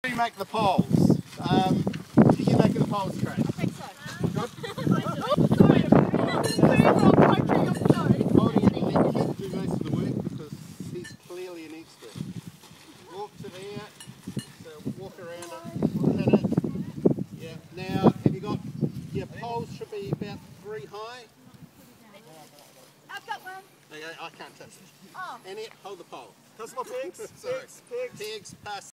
You make the poles. Did you make the poles, Trey? I think so. Good. Sorry. Holding it, let Kit do most of the work because he's clearly an expert. Walk to there, so walk around it, hit it. Yeah. Now, have you got, your poles should be about 3 high. I've got one. Okay, I can't touch it. Oh. And it, hold the pole. Touch my pegs. Sorry. Pegs. Pegs, pass.